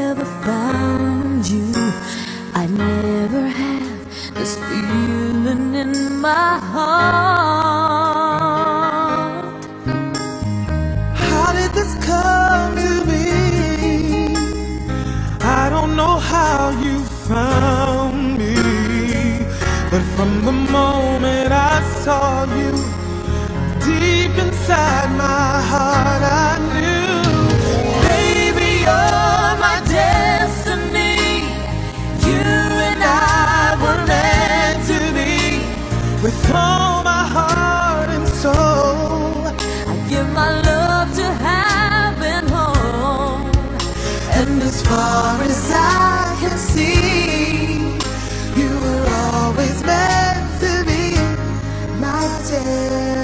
never found you, I never had this feeling in my heart. How did this come to me? I don't know how you found me, but from the moment I saw you, deep inside my heart I knew, baby, you're my destiny. You and I were meant to be. With all my heart and soul, I give my love to heaven home, and as far as I can see, you were always meant to be my destiny.